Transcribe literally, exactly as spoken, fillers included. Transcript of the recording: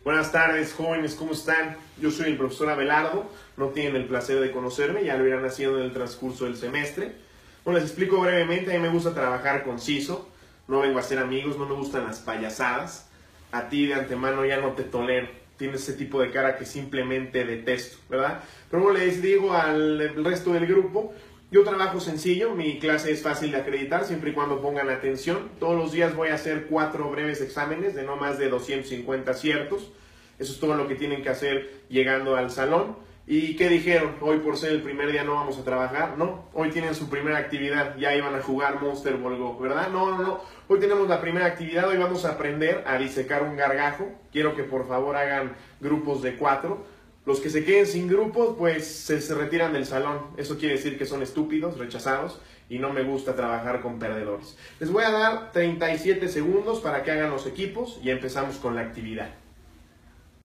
Buenas tardes, jóvenes, ¿cómo están? Yo soy el profesor Abelardo, no tienen el placer de conocerme, ya lo irán haciendo en el transcurso del semestre. Bueno, les explico brevemente, a mí me gusta trabajar conciso, no vengo a ser amigos, no me gustan las payasadas. A ti de antemano ya no te tolero, tienes ese tipo de cara que simplemente detesto, ¿verdad? Pero bueno, les digo al resto del grupo, yo trabajo sencillo, mi clase es fácil de acreditar siempre y cuando pongan atención. Todos los días voy a hacer cuatro breves exámenes de no más de doscientos cincuenta aciertos. Eso es todo lo que tienen que hacer llegando al salón. ¿Y qué dijeron? Hoy por ser el primer día no vamos a trabajar. No, hoy tienen su primera actividad, ya iban a jugar Monster Ball Go, ¿verdad? No, no, no. Hoy tenemos la primera actividad, hoy vamos a aprender a disecar un gargajo. Quiero que por favor hagan grupos de cuatro. Los que se queden sin grupos, pues se, se retiran del salón. Eso quiere decir que son estúpidos, rechazados, y no me gusta trabajar con perdedores. Les voy a dar treinta y siete segundos para que hagan los equipos y empezamos con la actividad.